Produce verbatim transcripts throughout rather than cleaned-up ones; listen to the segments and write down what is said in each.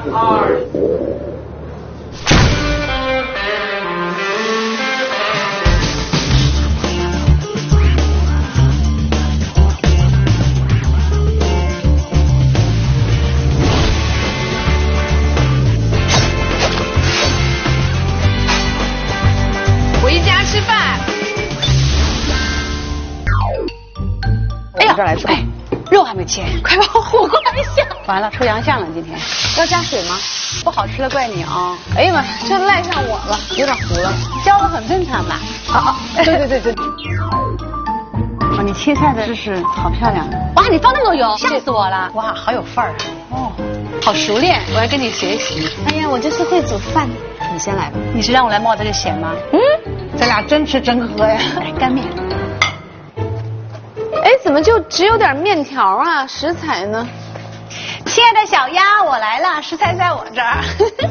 二。 回家吃饭。 哎呀，这儿来做。哎， 肉还没切，快把火锅还没下。完了，出洋相了，今天要加水吗？ 不好吃的怪你啊！ 哎呀妈，这赖上我了，有点糊了。 焦了很正常嘛。 啊啊，对对对对。 哦，你切菜的姿势好漂亮。哇，你放那么多油，吓死我了！哇，好有范儿啊！哦，好熟练，我要跟你学习。 哎呀，我就是会煮饭。你先来吧。 你是让我来冒这个险吗？ 嗯， 咱俩真吃真喝呀！来干面。 哎，怎么就只有点面条啊？食材呢？ 亲爱的小鸭，我来了，食材在我这儿。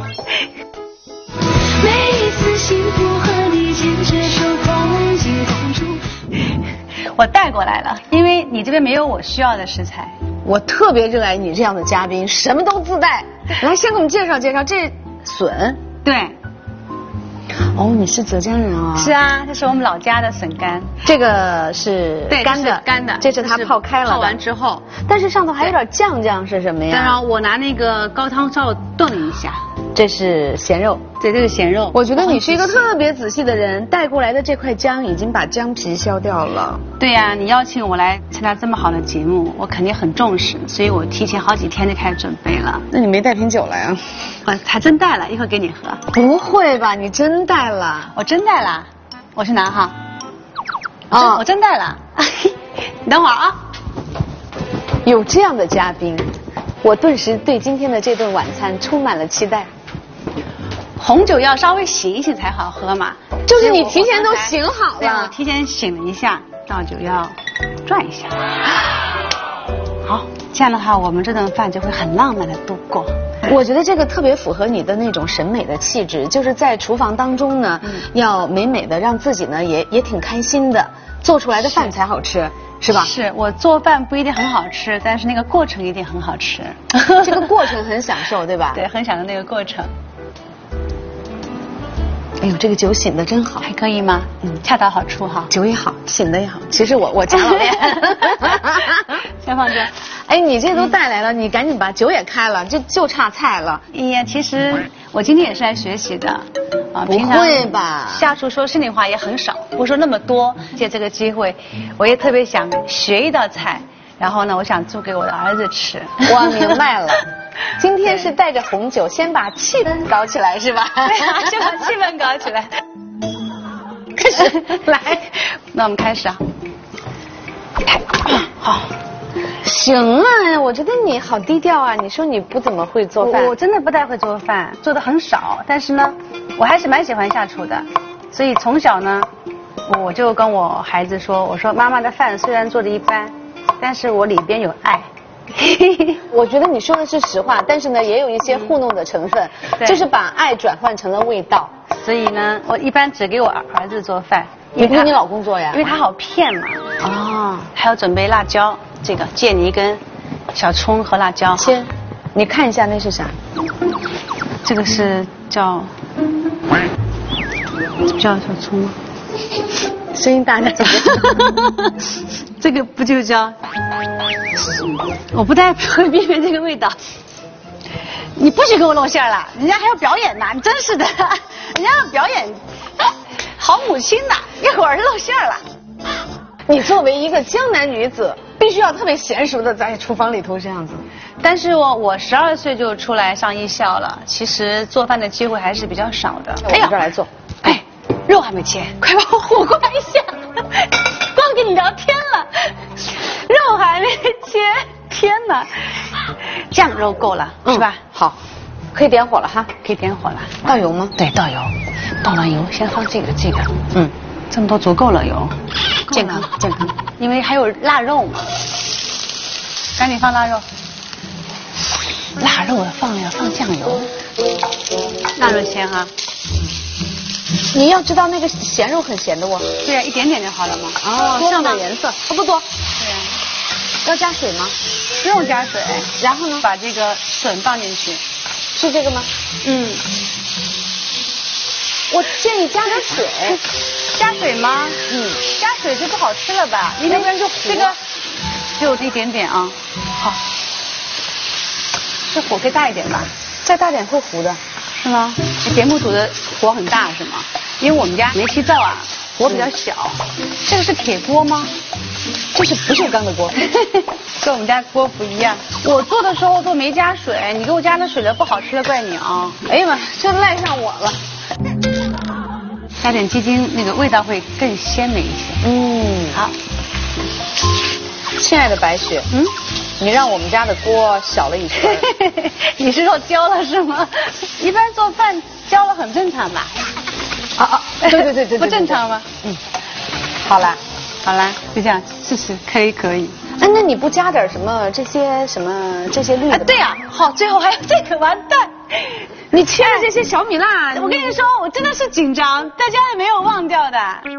每一次幸福和你牵着手共进同住。 我带过来了，因为你这边没有我需要的食材。 我特别热爱你这样的嘉宾，什么都自带。来，先给我们介绍介绍这笋。 对。 哦，你是浙江人啊？ 是啊，这是我们老家的笋干。 这个是干的， 干的， 这是它泡开了， 泡完之后， 但是上头还有点酱酱，是什么呀？ 当然，我拿那个高汤稍微炖一下。 这是咸肉， 对，这是咸肉。 我觉得你是一个特别仔细的人，带过来的这块姜已经把姜皮削掉了。 对呀、啊，你邀请我来参加这么好的节目，我肯定很重视，所以我提前好几天就开始准备了。 那你没带瓶酒来啊？ 我还真带了，一会儿给你喝。 不会吧？你真带了？ 我真带了，我去拿哈。 啊、哦， 我真带了。你等会儿啊。 有这样的嘉宾，我顿时对今天的这顿晚餐充满了期待。 红酒要稍微醒一醒才好喝嘛， 就是你提前都醒好了。 对，我提前醒了一下，倒酒要转一下。好，这样的话，我们这顿饭就会很浪漫的度过。 我觉得这个特别符合你的那种审美的气质，就是在厨房当中呢，嗯、要美美的，让自己呢也也挺开心的，做出来的饭才好吃。是吧？ 是我做饭不一定很好吃，但是那个过程一定很好吃。 这个过程很享受，对吧？ 对，很享受那个过程。 哎呦，这个酒醒的真好， 还可以吗？嗯，恰到好处哈。 酒也好，醒的也好。其实我我假老练。 先放这。 哎，你这都带来了，你赶紧把酒也开了，就就差菜了。 哎呀，其实我今天也是来学习的。 啊，不会吧？ 下厨说心里话也很少，不说那么多。借这个机会，我也特别想学一道菜，然后呢，我想做给我的儿子吃。 我明白了。今天是带着红酒，先把气氛搞起来，是吧？ 对啊，先把气氛搞起来。开始，来，那我们开始啊。好， 行啊，我觉得你好低调啊。你说你不怎么会做饭？ 我, 我真的不太会做饭，做的很少。但是呢，我还是蛮喜欢下厨的。所以从小呢，我就跟我孩子说，我说妈妈的饭虽然做的一般，但是我里边有爱。 我觉得你说的是实话，但是呢，也有一些糊弄的成分，嗯、就是把爱转换成了味道。 所以呢，我一般只给我儿子做饭。 你不给你老公做呀？ 因为他好骗嘛。 哦。 还要准备辣椒，这个芥泥跟小葱和辣椒。 切，你看一下那是啥？ 这个是叫叫小葱吗？ 声音大点。 这个不就叫？我不太会避免这个味道。你不许给我露馅了，人家还要表演呢，你真是的，人家要表演，好母亲呐，一会儿露馅了。 你作为一个江南女子，必须要特别娴熟的在厨房里头这样子。 但是我我十二岁就出来上艺校了，其实做饭的机会还是比较少的。 哎呀，这儿来做。 哎，肉还没切，快把火锅一下，光跟你聊天了，肉还没切，天哪！酱肉够了，嗯、是吧？ 好，可以点火了哈， 可以点火了。 倒油吗？ 对，倒油，倒完油先放这个这个，嗯，这么多足够了油，健康健康，因为还有腊肉嘛，赶紧放腊肉。腊肉放要放酱油，腊肉先哈。 你要知道那个咸肉很咸的哦。 对呀、啊，一点点就好了嘛。 哦， 多上点颜色，哦不多。 对呀、啊。 要加水吗？ 不用加水。 然后呢？ 把这个笋放进去。 是这个吗？ 嗯。 我建议加点水。 加水吗？ 嗯。 加水就不好吃了吧？要不然就糊。这个就一点点啊。好。这火可以大一点吧？ 再大点会糊的。 是吗？节目组的火很大是吗？因为我们家煤气灶啊，火比较小。嗯、这个是铁锅吗？ 这是不锈钢的锅， 跟我们家锅不一样。我做的时候都没加水，你给我加了水了，不好吃了，怪你啊！ 哎呀妈，这赖上我了。 加点鸡精，那个味道会更鲜美一些。 嗯， 好。 亲爱的白雪，嗯，你让我们家的锅小了一圈。 你是说焦了是吗？一般做饭焦了很正常吧？ 啊啊，对对对对， 不正常吗？ 嗯，好了。 好啦，就这样试试，可以可以。 哎，那你不加点什么这些什么这些绿的？ 啊，对啊，好，最后还有这个完蛋， 你切的这些小米辣， 我跟你说，我真的是紧张，大家也没有忘掉的。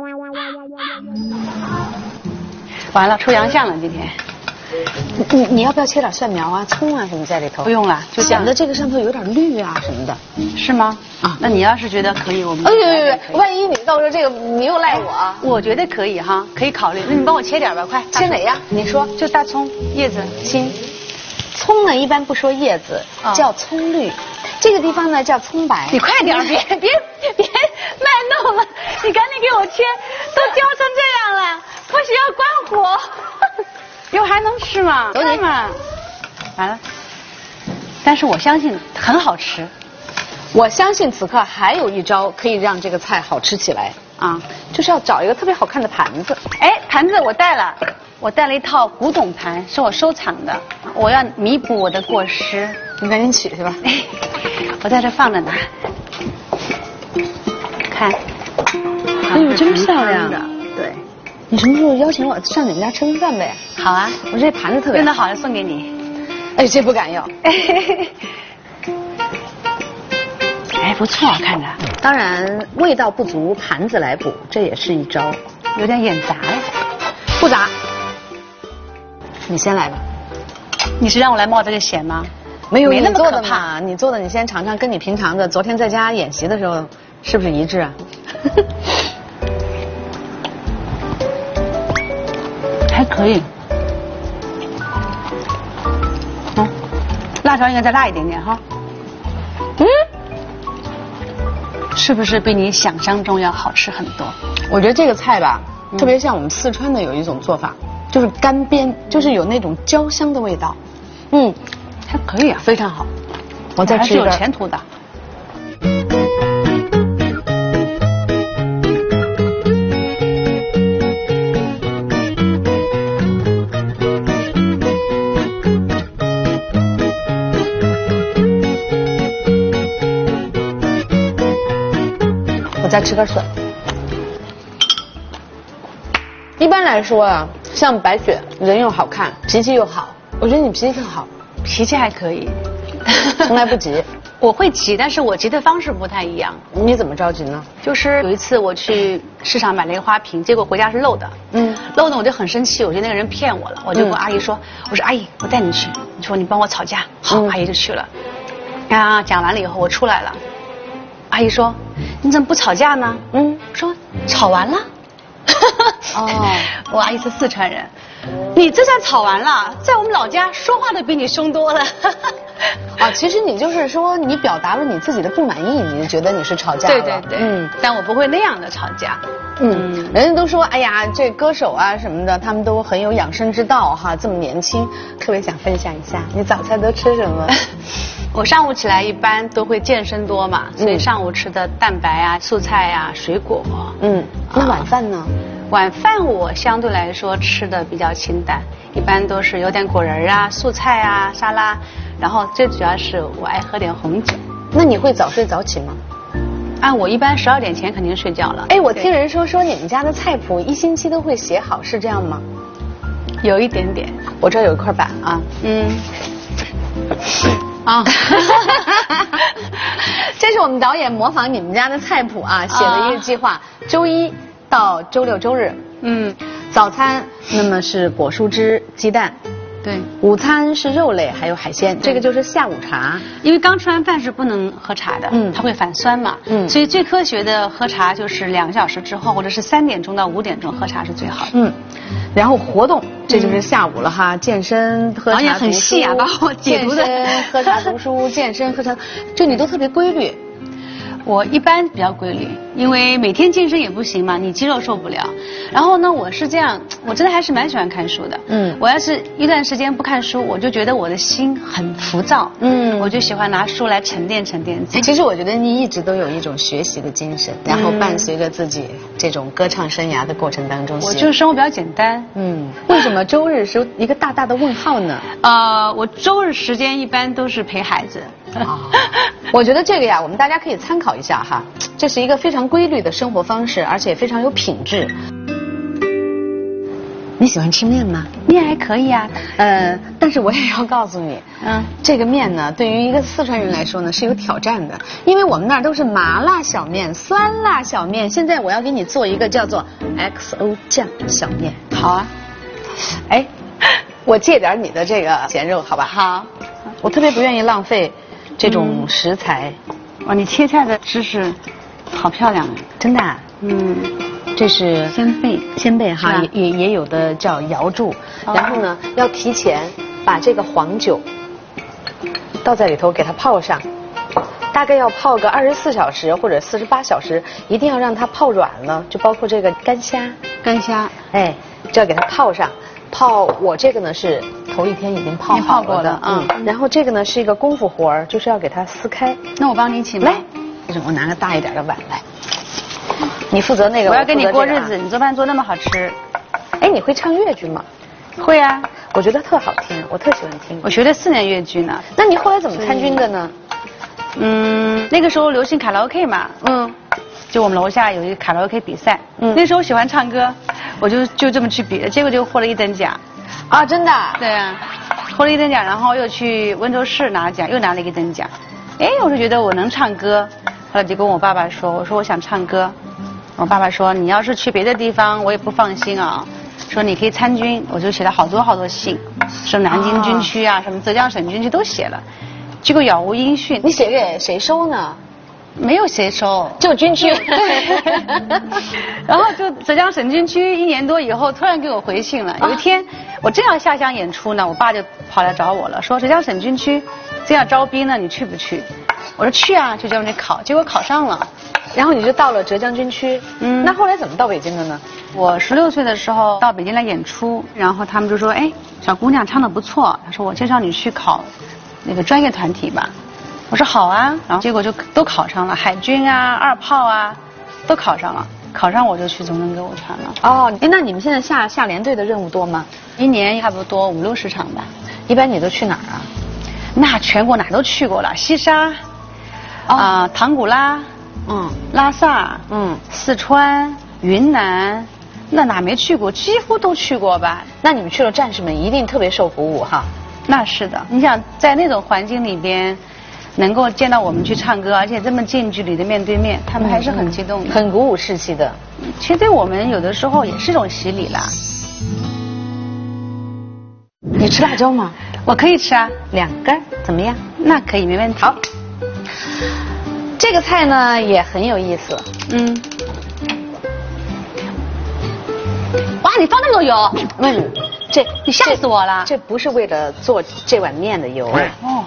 完了，出洋相了今天。 你你要不要切点蒜苗啊、葱啊什么在里头？ 不用了，就显得这个上头有点绿啊什么的。 是吗？啊，那你要是觉得可以，我们。 哎对对对，万一你到时候这个你又赖我。 我觉得可以哈，可以考虑。那你帮我切点吧，快。 切哪呀？你说。 就大葱叶子青。 葱呢一般不说叶子，叫葱绿。这个地方呢叫葱白。 你快点，别别别卖弄了，你赶紧给我切，都焦成这样了，不许要关火。又还能吃吗？ 走你嘛！完了，但是我相信很好吃。 我相信此刻还有一招可以让这个菜好吃起来啊，就是要找一个特别好看的盘子。 哎，盘子我带了，我带了一套古董盘，是我收藏的。我要弥补我的过失， 你赶紧取去吧。 我在这放着呢，看。 哎呦，真漂亮！ 对。 你什么时候邀请我上你们家吃顿饭呗？ 好啊， 我这盘子特别用的好，送给你。 哎，这不敢要。 哎，不错，看着。 当然，味道不足，盘子来补，这也是一招。 有点眼杂了。 不杂。你先来吧。 你是让我来冒这个险吗？ 没有， 没那么做的可怕。 你做的，你先尝尝，跟你平常的昨天在家演习的时候是不是一致啊？ 还可以，嗯，辣椒应该再辣一点点哈。嗯，是不是比你想象中要好吃很多？ 我觉得这个菜吧，嗯、特别像我们四川的有一种做法，就是干煸，就是有那种焦香的味道。嗯， 还可以啊， 非常好。我再吃一个。 还是有前途的。 再吃根笋。一般来说啊，像白雪人又好看，脾气又好，我觉得你脾气特好。 脾气还可以， 从来不急。 我会急，但是我急的方式不太一样。 你怎么着急呢？ 就是有一次我去市场买了一个花瓶，结果回家是漏的。嗯，漏的我就很生气，我觉得那个人骗我了，我就跟阿姨说，我说阿姨，我带你去，你说你帮我吵架，好，嗯、阿姨就去了。啊，讲完了以后我出来了，阿姨说你怎么不吵架呢？嗯，我说吵完了。哦，我阿姨是四川人，你这算吵完了，在我们老家说话都比你凶多了。 啊，其实你就是说你表达了你自己的不满意，你就觉得你是吵架了。 对对对，嗯，但我不会那样的吵架。 嗯，人家都说，哎呀，这歌手啊什么的，他们都很有养生之道哈，这么年轻，特别想分享一下，你早餐都吃什么？ 我上午起来一般都会健身多嘛，所以上午吃的蛋白啊、素菜啊、水果。 嗯，那晚饭呢？ 晚饭我相对来说吃的比较清淡，一般都是有点果仁啊、素菜啊、沙拉，然后最主要是我爱喝点红酒。 那你会早睡早起吗？ 啊，我一般十二点前肯定睡觉了。 哎，我听人说说你们家的菜谱一星期都会写好，是这样吗？ 有一点点， 我这儿有一块板啊。嗯。啊，这是我们导演模仿你们家的菜谱啊写的一个计划，周一到周六周日，嗯，早餐那么是果蔬汁、鸡蛋， 对， 午餐是肉类还有海鲜，这个就是下午茶。 因为刚吃完饭是不能喝茶的， 嗯它会反酸嘛， 嗯所以最科学的喝茶就是两个小时之后，或者是三点钟到五点钟喝茶是最好的。 嗯，然后活动这就是下午了哈，健身、喝茶、 好像很读书细啊把我解读的健身、喝茶、读书、健身、喝茶，这你都特别规律。 我一般比较规律，因为每天健身也不行嘛，你肌肉受不了。然后呢，我是这样，我真的还是蛮喜欢看书的。 嗯我要是一段时间不看书，我就觉得我的心很浮躁。 嗯我就喜欢拿书来沉淀沉淀自己。 其实我觉得你一直都有一种学习的精神，然后伴随着自己这种歌唱生涯的过程当中学。 我就是生活比较简单。 嗯，为什么周日是一个大大的问号呢？ 呃，我周日时间一般都是陪孩子。 啊，我觉得这个呀，我们大家可以参考一下哈，这是一个非常规律的生活方式，而且非常有品质。你喜欢吃面吗？ 面还可以啊。 呃，但是我也要告诉你， 嗯， 这个面呢，对于一个四川人来说呢，是有挑战的，因为我们那儿都是麻辣小面、酸辣小面，现在我要给你做一个叫做 X O 酱小面。 好啊。 哎，我借点你的这个咸肉，好吧？ 好。 我特别不愿意浪费这种食材。 哇，你切菜的姿势好漂亮啊！ 真的啊？ 嗯， 这是鲜贝， 鲜贝哈， 是吧也也也有的叫瑶柱， 哦然后呢，要提前把这个黄酒倒在里头给它泡上，大概要泡个二十四小时或者四十八小时，一定要让它泡软了，就包括这个干虾， 干虾， 哎，就要给它泡上。泡我这个呢是头一天已经泡你泡好了的过了， 嗯，然后这个呢是一个功夫活儿，就是要给它撕开。 那我帮你一起吗？ 来，我拿个大一点的碗来，你负责那个。 我要跟你负责这个啊过日子，你做饭做那么好吃。 哎，你会唱粤剧吗？ 会啊， 我觉得特好听，我特喜欢听。 我学了四年粤剧呢。 那你后来怎么参军的呢？ 嗯，那个时候流行卡拉 OK 嘛， 嗯， 就我们楼下有一个卡拉 OK 比赛， 嗯那时候喜欢唱歌，我就就这么去比了，结果就获了一等奖。 啊，真的啊？ 对啊，获了一等奖，然后又去温州市拿奖，又拿了一个等奖。哎，我就觉得我能唱歌，后来就跟我爸爸说，我说我想唱歌。我爸爸说你要是去别的地方，我也不放心啊。说你可以参军，我就写了好多好多信，说南京军区啊，什么浙江省军区都写了，结果杳无音讯。 你写给谁收呢？ 没有谁收， 就军区。 然后就浙江省军区一年多以后，突然给我回信了。有一天，我正要下乡演出呢，我爸就跑来找我了，说浙江省军区正要招兵呢，你去不去？我说去啊，就叫我去考，结果考上了。 然后你就到了浙江军区。 嗯那后来怎么到北京的呢？ 我十六岁的时候到北京来演出，然后他们就说，哎，小姑娘唱得不错，他说我介绍你去考那个专业团体吧。我说好啊，然后结果就都考上了，海军啊、二炮啊，都考上了。考上我就去总政歌舞团了。 哦，哎，那你们现在下下连队的任务多吗？ 一年差不多五六十场吧。 一般你都去哪儿啊？ 那全国哪都去过了，西沙，啊、 哦唐古拉， 嗯拉萨， 嗯， 四川、云南，那哪没去过？几乎都去过吧。 那你们去了，战士们一定特别受鼓舞哈。 那是的，你想在那种环境里边，能够见到我们去唱歌，而且这么近距离的面对面，他们还是很激动的， 很鼓舞士气的。 其实对我们有的时候也是一种洗礼啦。 你吃辣椒吗？ 我可以吃啊， 两根儿怎么样？ 那可以没问题。 好，这个菜呢也很有意思。 嗯。哇，你放那么多油？ 嗯，这你吓死我了。 这不是为了做这碗面的油。 哦。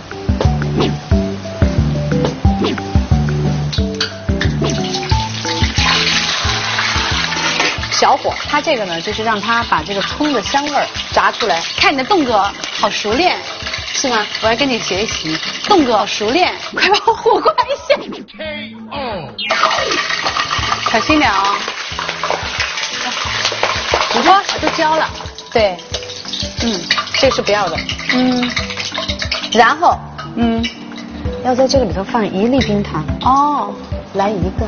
小火，它这个呢，就是让它把这个葱的香味儿炸出来。 看你的动作好熟练， 是吗？ 我要跟你学习，动作好熟练，快把我火关一下。小心点啊！你说我都焦了。 对， 嗯， 这是不要的。 嗯， 然后嗯， 要在这个里头放一粒冰糖。 哦， 来一个。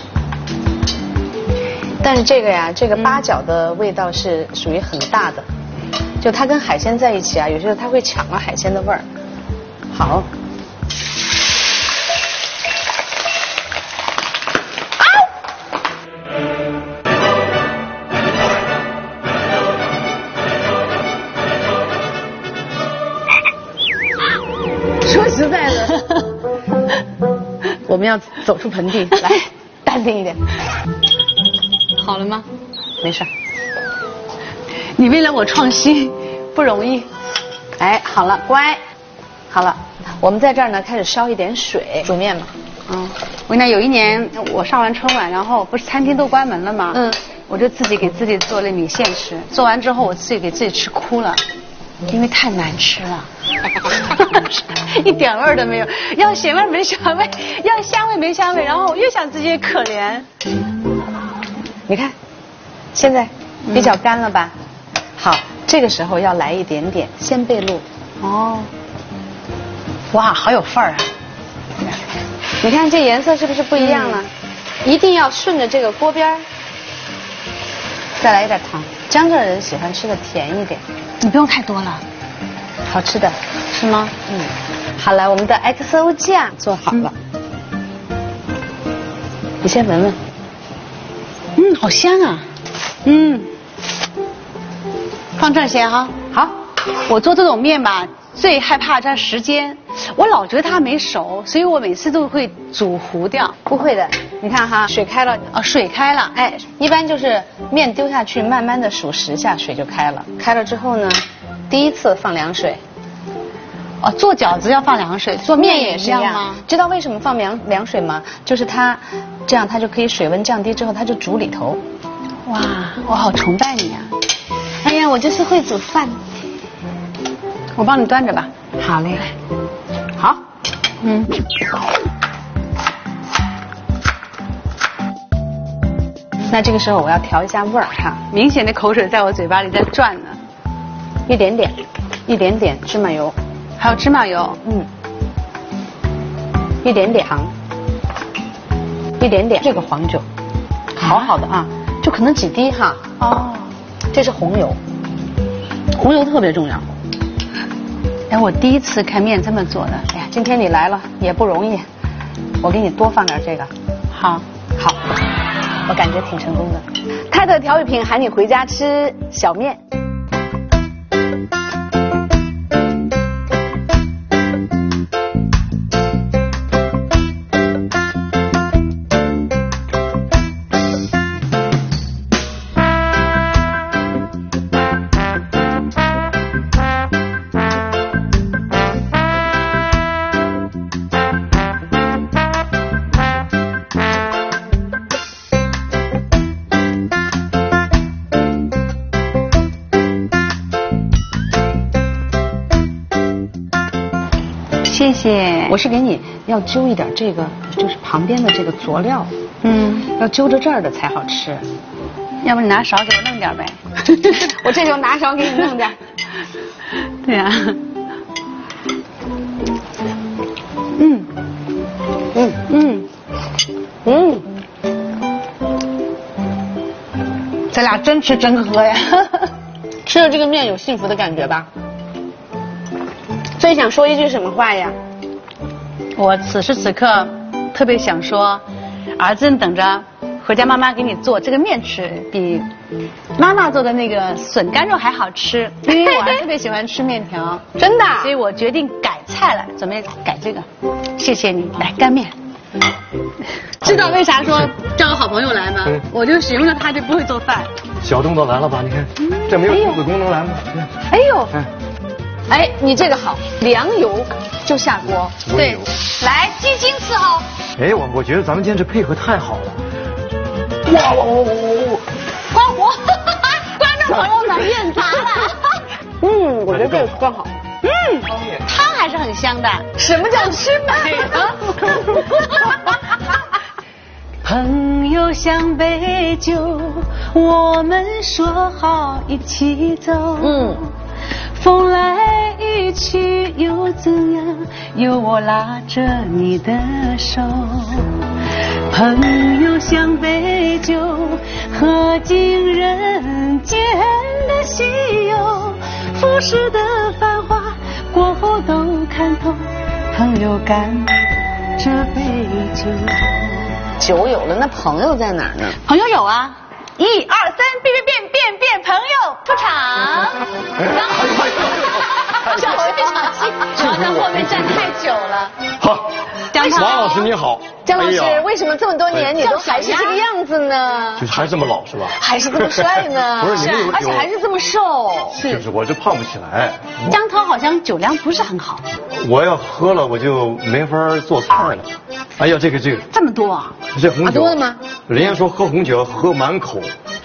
但是这个呀，这个八角的味道是属于很大的，就它跟海鲜在一起啊，有时候它会抢了海鲜的味儿。好。 我们要走出盆地，来，淡定一点。 好了吗？ 没事。 你为了我创新，不容易。 哎，好了，乖，好了，我们在这儿呢开始烧一点水，煮面嘛。 嗯，我跟你讲，有一年我上完春晚，然后不是餐厅都关门了吗？嗯，我就自己给自己做了米线吃，做完之后我自己给自己吃哭了，因为太难吃了，一点味儿都没有，要咸味没咸味，要香味没香味，然后我越想自己可怜。 你看，现在比较干了吧？嗯、好，这个时候要来一点点鲜贝露。 哦，哇，好有范儿啊！ 你看这颜色是不是不一样了？嗯、一定要顺着这个锅边儿，再来一点糖。江浙人喜欢吃的甜一点， 你不用太多了， 好吃的是吗？ 嗯。好了，我们的 X O 酱做好了，嗯、你先闻闻。 嗯，好香啊。嗯，放这儿先哈。好，我做这种面吧，最害怕它时间，我老觉得它没熟，所以我每次都会煮糊掉。 不会的，你看哈，水开了啊，水开了， 哎，一般就是面丢下去，慢慢的数十下，水就开了。开了之后呢，第一次放凉水。 哦，做饺子要放凉水，做面也是一样吗？ 知道为什么放凉凉水吗？就是它这样，它就可以水温降低之后，它就煮里头。 哇，我好崇拜你啊！ 哎呀，我就是会煮饭。 我帮你端着吧。 好嘞。好。嗯。那这个时候我要调一下味儿哈， 明显的口水在我嘴巴里在转呢。 一点点，一点点芝麻油， 还有芝麻油， 嗯，一点点糖，一点点这个黄酒，好好的啊，就可能几滴哈。哦，这是红油，红油特别重要。 哎，我第一次看面这么做的。 哎呀，今天你来了也不容易，我给你多放点这个。 好， 好，我感觉挺成功的。泰特调味品喊你回家吃小面。 谢谢。 我是给你要揪一点这个，就是旁边的这个佐料， 嗯， 要揪着这儿的才好吃。 要不你拿勺给我弄点呗？ 我这就拿勺给你弄点。 对呀、啊。嗯， 嗯嗯嗯， 咱俩真吃真喝呀！ 吃了这个面有幸福的感觉吧？最想说一句什么话呀？ 我此时此刻特别想说，儿子等着回家妈妈给你做这个面吃，比妈妈做的那个笋干肉还好吃，因为我还特别喜欢吃面条。 真的？ 所以我决定改菜了，准备改这个。谢谢你，来干面。知道为啥说叫我好朋友来吗？嗯、我就使用了它就不会做饭。 小动作来了吧？你看，嗯、这没有亲子功能来吗？ 哎呦！哎哎，你这个好，凉油就下锅， 对，来鸡精伺候。 哎，我我觉得咱们坚持配合太好了。哇哇哇哇哇！ 关火，观众朋友们厌杂了。 嗯，我觉得这个刚好。 嗯，汤还是很香的。 什么叫吃美呢？ 朋友相杯酒，我们说好一起走。嗯。风来雨去又怎样？有我拉着你的手。朋友相杯酒，喝尽人间的稀有。浮世的繁华过后都看透。朋友干这杯酒。 酒有了，那朋友在哪儿呢？ 朋友有啊。一二三，变变变变变，朋友出场。然后小时没场戏，然后在后面站太久了。 好， 江好。 王老师你好。 姜老师， 哎呀为什么这么多年你都还是这个样子呢？ 就是还这么老是吧？ 还是这么帅呢？ 不是你们有而且还是这么瘦。 就是我这胖不起来。 姜涛好像酒量不是很好。 我要喝了我就没法做菜了。哎呀，这个这个。 这么多啊？ 这红酒。 多的吗？ 人家说喝红酒要喝满口。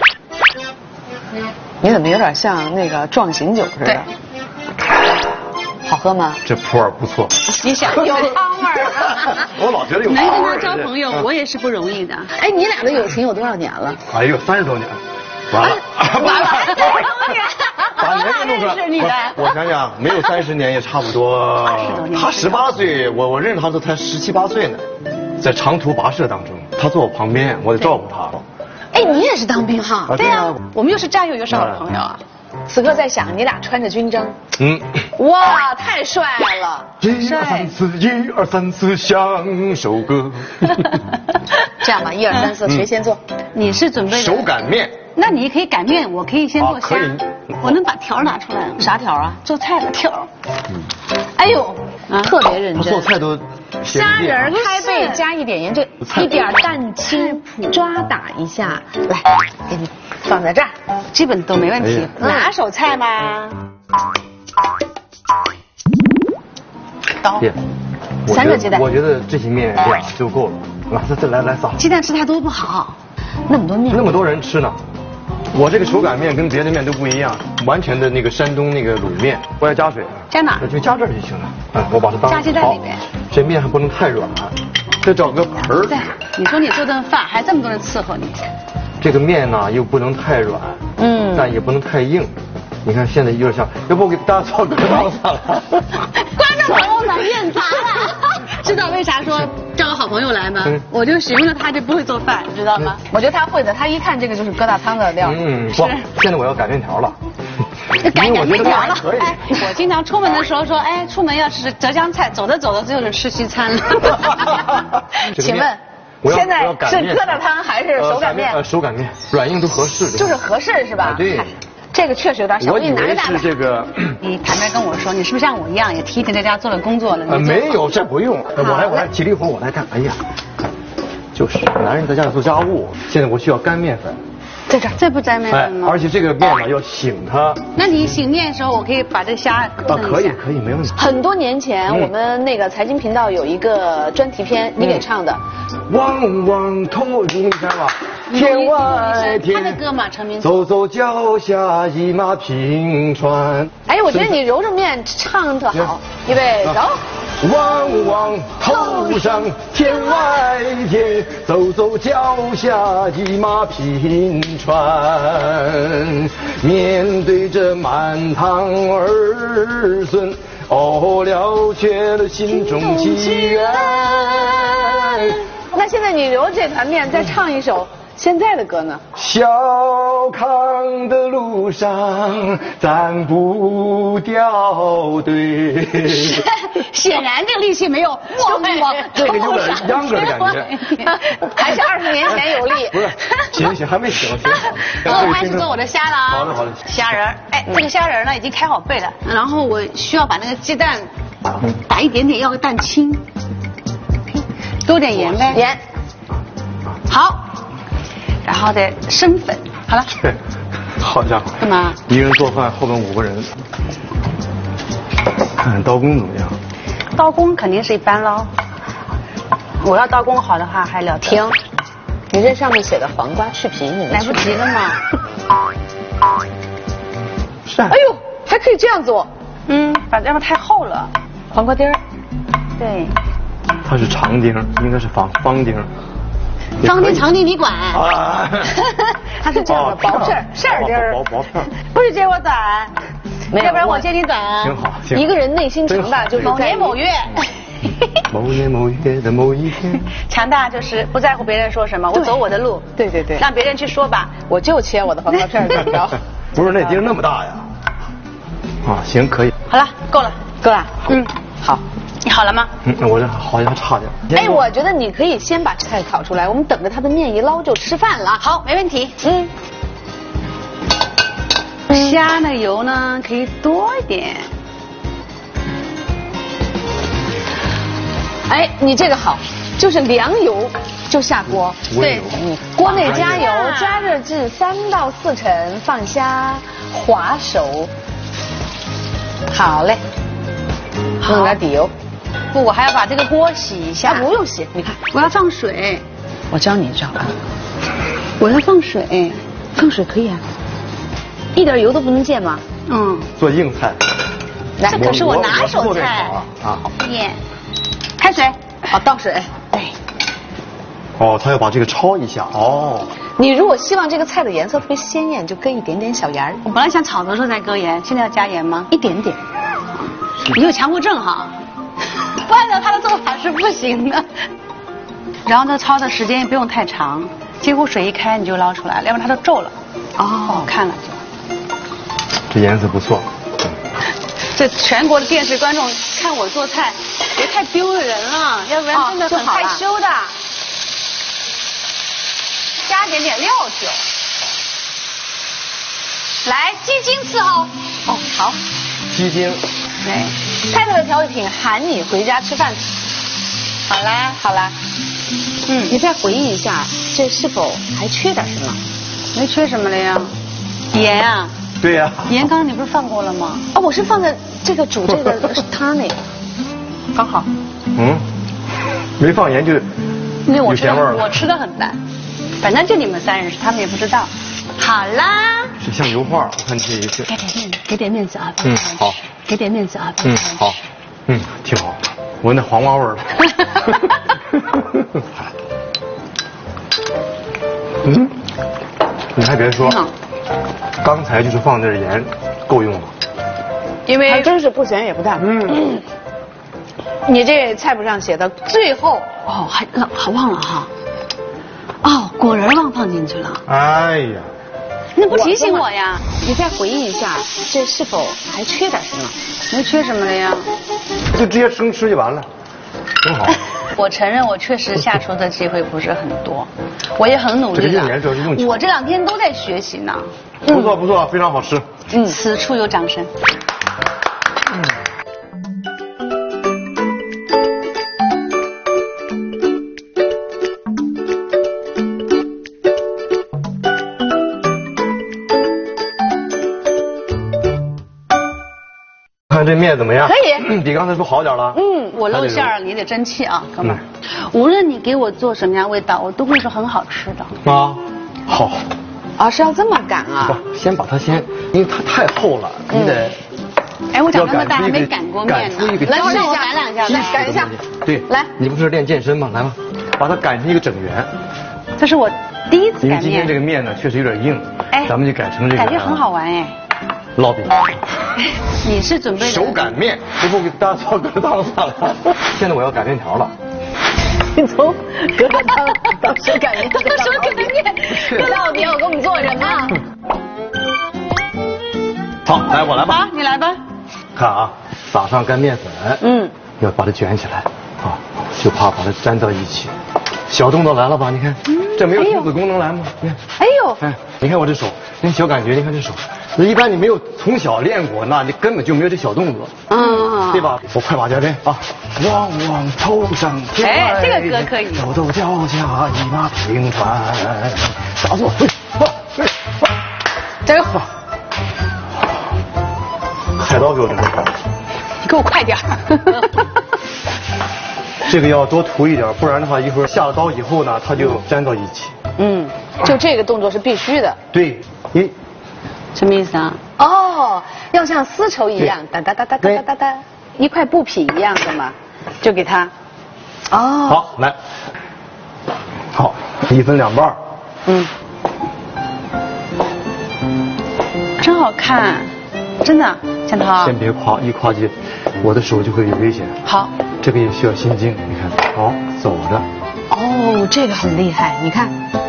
你怎么有点像那个壮行酒似的？好喝吗？ 这普洱不错。 你想有汤味儿。 我老觉得有能跟汤味儿。 他交朋友，我也是不容易的。 哎，你俩的友情有多少年了？ 哎呦，三十多年。完了， 完了， 把年龄弄出来。 是你的。 我想想，没有三十年也差不多。他十八岁，我我认识他都才十七八岁呢，在长途跋涉当中，他坐我旁边，我得照顾他。 哎，你也是当兵哈？ 对呀，我们又是战友又是好朋友啊。 此刻在想，你俩穿着军装， 嗯， 哇，太帅了！ 一二三四，一二三四，像首歌。 这样吧，一二三四，谁先做？ 你是准备的手擀面。 那你可以擀面，我可以先做虾。 可以。 我能把条拿出来。 啥条啊？ 做菜的条。 哎呦，特别认真。 做菜都。 虾仁开背加一点盐，这一点蛋清抓打一下，来，给你放在这儿， 基本都没问题。拿手菜吗？刀。 三个鸡蛋。 我觉得这些面俩就够了。来，再来来仨。 鸡蛋吃太多不好。 那么多面。 那么多人吃呢。我这个手擀面跟别的面都不一样，完全的那个山东那个卤面，我要加水。 加哪？ 就加这儿就行了。嗯，我把它当。 加鸡蛋里面。 这面还不能太软，再找个盆儿。 对，你说你做顿饭还这么多人伺候你。 这个面呢又不能太软，嗯，但也不能太硬。你看现在有点像，要不我给大家炒个汤算了。 观众朋友们面砸了。知道为啥说叫我好朋友来吗？嗯、我就形容他就不会做饭，知道吗？嗯、 我觉得他会的，他一看这个就是疙瘩汤的料。 嗯，不，现在我要擀面条了。 擀擀面条了。哎，我经常出门的时候说，哎，出门要吃浙江菜，走着走着就是吃西餐了。 请问，现在是疙瘩汤还是手擀面？ 呃，手擀面，软硬都合适。 就是合适是吧？ 对。 这个确实有点小， 我以为是这个。 你坦白跟我说，你是不是像我一样也提前在家做了工作了？ 呃，没有，这不用，我来我来体力活我来干。哎呀，就是男人在家里做家务，现在我需要干面粉。 在这儿，这不沾面粉吗？ 而且这个面呢要醒它。 那你醒面的时候，我可以把这虾啊，可以可以，没问题。 很多年前，我们那个财经频道有一个专题片，你给唱的。 望望头中山吧，天外天。 他的歌嘛，成名。 走走脚下一马平川。 哎，我觉得你揉着面唱特好。预备走。 望望头上天外天，走走脚下一马平川。面对着满堂儿孙，哦了却了心中祈愿。 那现在你揉这团面，再唱一首现在的歌呢？ 小康的路上咱不掉队。 显然这个力气没有往往这个有点秧歌的感觉， 还是二十年前有力。 不是，行行，还没醒，行。 我开始做我的虾了啊！ 好的好的。 虾仁儿，哎，这个虾仁儿呢已经开好背了，然后我需要把那个鸡蛋打一点点，要个蛋清，多点盐呗。 盐。 好。然后再生粉，好了。 对，好家伙。 干嘛？ 一个人做饭，后面五个人。看看刀工怎么样？ 刀工肯定是一般喽。我要刀工好的话，还了得。 停，你这上面写的黄瓜去皮，你来不及了嘛。 是。 哎呦，还可以这样做。 嗯，反正太厚了。 黄瓜丁儿。 对。 它是长丁，应该是方方丁。 方丁长丁你管？ 啊。 它是这样的薄片儿，馅儿丁儿。 薄薄片儿。 不是接我短。要不然我接你短。 挺好，挺好。一个人内心强大就是某年某月。 某年某月的某一天。 强大就是不在乎别人说什么，我走我的路。 对对对。 让别人去说吧， 我就切我的黄瓜片怎么着？ 不是那丁那么大呀。啊，行，可以。 好了，够了， 够了。 嗯，好。你好了吗？ 嗯，我这好像差点。 哎，我觉得你可以先把菜烤出来，我们等着它的面一捞就吃饭了。 好，没问题。 嗯。 虾的油呢可以多一点。 哎，你这个好，就是凉油就下锅， 对， 锅内加油，加热至三到四成，放虾，滑熟。好嘞，弄点底油。 不，我还要把这个锅洗一下。 啊，不用洗，你看， 我要放水。 我教你一招啊。 我要放水， 放水可以啊，一点油都不能见吗？ 嗯， 做硬菜， 这可是我拿手菜啊！ 耶，开水， 好倒水，对。 哦，他要把这个焯一下哦。 你如果希望这个菜的颜色特别鲜艳，就搁一点点小盐儿。 我本来想炒的时候再搁盐，现在要加盐吗？ 一点点。 你有强迫症哈，不按照他的做法是不行的。然后呢，焯的时间也不用太长，几乎水一开你就捞出来了，要不然它都皱了。哦，不好看了就。 这颜色不错。 这全国的电视观众看我做菜，别太丢人了，要不然真的很害羞的。加点点料酒，来鸡精伺候。 哦，好。 鸡精。 对，太太的调味品喊你回家吃饭。好啦，好啦。嗯，你再回忆一下，这是否还缺点什么？ 没缺什么了呀？盐啊。 对呀。 盐刚刚你不是放过了吗？ 哦，我是放在这个煮这个汤里，刚好。 嗯，没放盐就有咸味了。 我吃的很淡，反正就你们三人，他们也不知道。好啦。 是像油画，我看这一个。 给点面子，给点面子啊！ 嗯，好。 给点面子啊！ 嗯，好。嗯，挺好，闻那黄瓜味儿了。嗯，你还别说，刚才就是放点盐，够用了。 因为还真是不咸也不淡。嗯，你这菜谱上写的最后哦，还还忘了哈。哦，果仁忘放进去了。 哎呀， 那不提醒我呀？ 你再回忆一下，这是否还缺点什么？ 没缺什么了呀？ 就直接生吃就完了，挺好。 我承认我确实下厨的机会不是很多，我也很努力的。我这两天都在学习呢。 不错不错，非常好吃。 嗯，此处有掌声。嗯。 看这面怎么样？ 可以， 比刚才不好点了？ 嗯，我露馅儿你得争气啊，哥们儿。无论你给我做什么样味道，我都会说很好吃的。 啊，好。 啊，是要这么擀啊？ 不，先把它先，因为它太厚了，你得。 哎，我长这么大还没擀过面呢。 来，让我擀两下，来擀一下。 对， 来， 你不是练健身吗？来吧，把它擀成一个整圆。 这是我第一次擀面。 因为今天这个面呢，确实有点硬，哎，咱们就改成这个。 感觉很好玩哎。 烙饼。 你是准备手擀面，不不给大家做疙瘩汤算了。现在我要擀面条了。 你从疙瘩汤到手擀面， 到手擀面， 这到底要给我们做什么？ 好，来我来吧。 好，你来吧。 看啊，撒上干面粉，嗯，要把它卷起来，啊，就怕把它粘到一起。小动作来了吧？你看，这没有亲子功能来吗？你看， 哎呦， 哎，你看我这手，那小感觉，你看这手。一般你没有从小练过，那你根本就没有这小动作，嗯，对吧？我快马加鞭啊！望望头上天外， 哎，这个歌可以。 抖抖脚下一马平川，打坐， 加油！ 海刀给我这个， 你给我快点这个要多涂一点，不然的话，一会儿下了刀以后呢，它就粘到一起。 嗯，就这个动作是必须的。 对，你。 什么意思啊？ 哦，要像丝绸一样，哒哒哒哒哒哒哒哒，一块布匹一样的嘛，就给它。哦。 好，来。好，一分两半。嗯。 真好看，真的，江涛。 先别夸，一夸就，我的手就会有危险。 好。 这个也需要心经，你看，好，走着。 哦，这个很厉害，你看。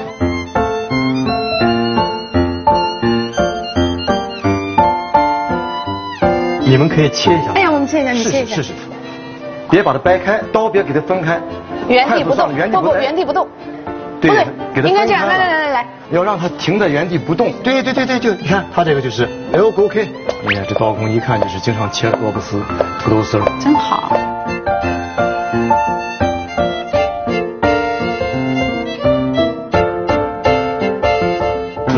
你们可以切一下。 哎呀，我们切一下，你切一下。 试试，别把它掰开，刀别给它分开。 原地不动，不不，原地不动。 对，给它应该这样，来来来来来。 要让它停在原地不动。对对对对，就你看它这个就是 L OK。你看这刀工一看就是经常切萝卜丝、土豆丝。 真好。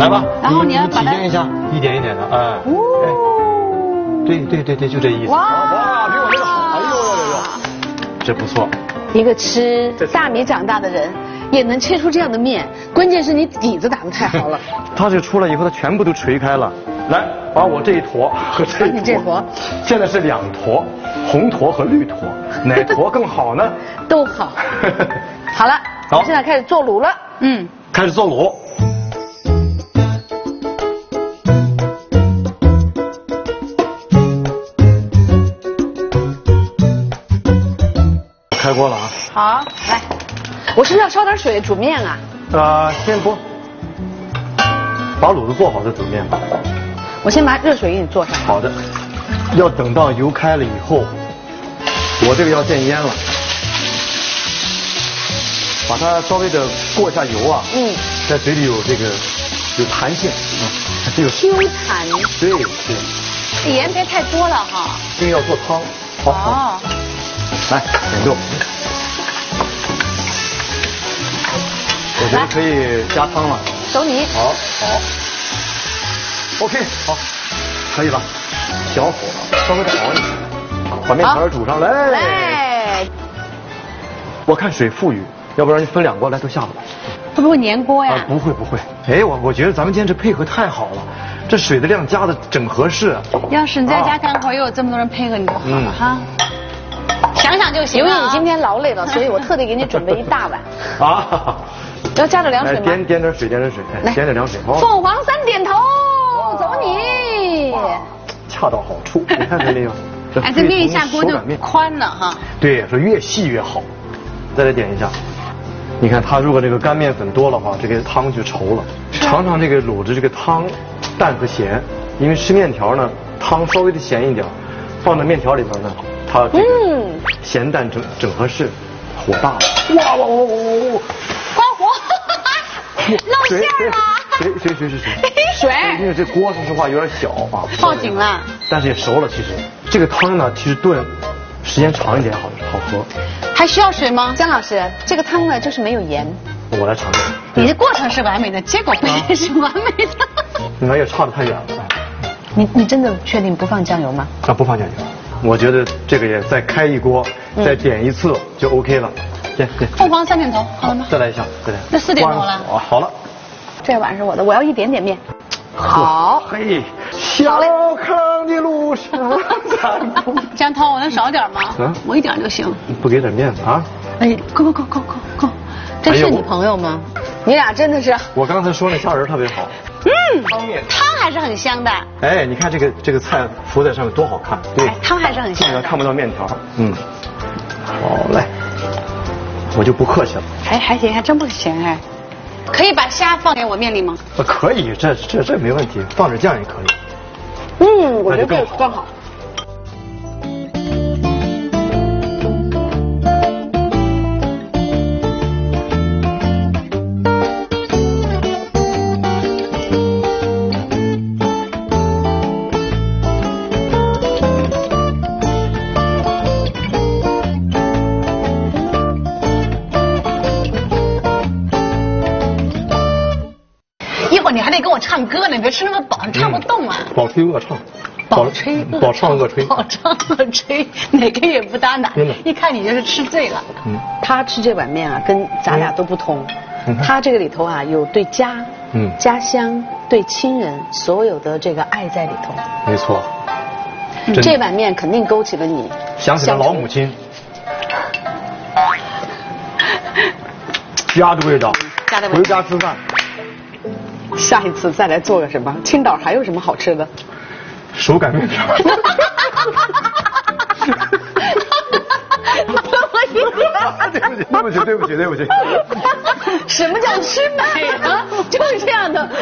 来吧， 然后你要把它体验一下，一点一点的，哎，哎，对对对对，就这意思。哇，比我这个好，哎呦呦呦呦，这不错。 一个吃大米长大的人，也能切出这样的面，关键是你底子打得太好了。 它这出来以后，它全部都捶开了。来，把我这一坨和这一坨， 你这坨， 现在是两坨，红坨和绿坨，哪坨更好呢？ 都好。好了， 好， 现在开始做卤了。 嗯， 开始做卤。开锅了啊！ 好，来，我是不是要烧点水煮面啊？ 啊、呃，先不，把卤子做好再煮面吧。 我先把热水给你做上。 好的，要等到油开了以后，我这个要见烟了，把它稍微的过一下油啊，嗯，在嘴里有这个有弹性啊，这个 Q 弹。 对对， 盐别太多了哈。 因为要做汤。好。 哦。 来，点肉。我觉得可以加汤了。 走你。 好，好。OK， 好，可以了。小火稍微的熬一下，把面条煮上来。 来。 我看水富裕，要不然你分两锅来都下不来。 会不会粘锅呀？ 啊，不会不会。哎，我我觉得咱们今天这配合太好了，这水的量加的整合适。 要是你在家干活又有这么多人配合你就好了哈。想想就行。 因为你今天劳累了，所以我特地给你准备一大碗。啊。要加点凉水吗？ 点点点水，点点水，来，点点凉水。 凤凰三点头，走你。 恰到好处，你看没有？ 哎，这面一下锅就宽了哈。 对，说越细越好。再来点一下，你看它如果这个干面粉多的话，这个汤就稠了。尝尝这个卤子这个汤，淡和咸，因为吃面条呢，汤稍微的咸一点，放在面条里边呢，它这个咸淡整整合适，火大了。哇哇哇哇哇！ 关火，露馅了。 水水水水水水。 因为这锅说实话有点小啊， 报警了。但是也熟了，其实这个汤呢，其实炖时间长一点好好喝。 还需要水吗？ 姜老师，这个汤呢就是没有盐。 我来尝尝。 你的过程是完美的，结果不一定是完美的。 那也差得太远了。 你你真的确定不放酱油吗？ 啊，不放酱油。我觉得这个也再开一锅，再点一次就 OK 了。对对。 凤凰三点头，好了吗？ 再来一下，再来。 那四点头了。 哦，好了。 这碗是我的，我要一点点面。好。 嘿，小康的路上咱不。 江涛，我能少点吗？嗯，我一点就行。 不给点面子啊？ 哎，够够够够够够。 这是你朋友吗？你俩真的是。 我刚才说那虾仁特别好。 嗯，汤还是很香的。 哎，你看这个这个菜浮在上面多好看。对， 汤还是很香的。 看不到面条。嗯。好嘞，我就不客气了。 还还行，还真不行哎。可以把虾放给我面里吗？ 呃，可以，这这这没问题，放点酱也可以。 嗯，我觉得这个刚好。 你还得跟我唱歌呢，你别吃那么饱，你唱不动啊。 饱吹饿唱， 饱吹饱唱饿吹， 饱唱饿吹，哪个也不搭哪。一看你就是吃醉了。 嗯，他吃这碗面啊，跟咱俩都不同。他这个里头啊，有对家、嗯、家乡、对亲人所有的这个爱在里头。 没错。 这碗面肯定勾起了你想起了老母亲，家的味道。 家的味道。 回家吃饭。 下一次再来做个什么？青岛还有什么好吃的？ 手擀面条。对不起，对不起，对不起，对不起。 什么叫吃美啊？就是这样的。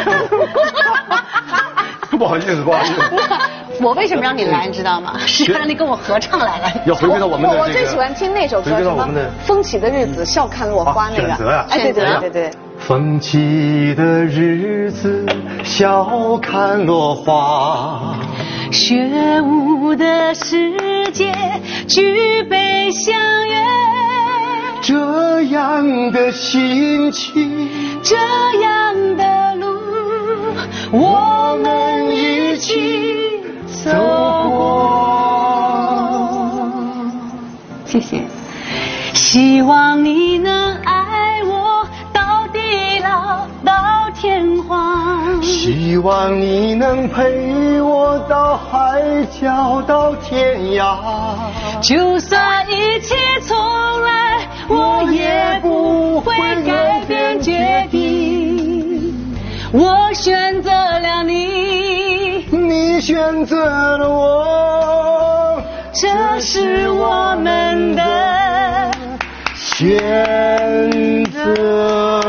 不好意思，不好意思。 我为什么让你来，你知道吗？是让你跟我合唱来了。 要回归到我们的这个。 我最喜欢听那首歌，什么《风起的日子笑看落花》那个。 选择呀。 哎，对对对对。 风起的日子笑看落花， 雪舞的世界举杯相约， 这样的心情， 这样的路， 我们一起走过。 谢谢。希望你能爱我到地老到天荒， 希望你能陪我到海角到天涯， 就算一切重来，我也不会改变决定。我选择了你， 你选择了我， 这是我们的选择。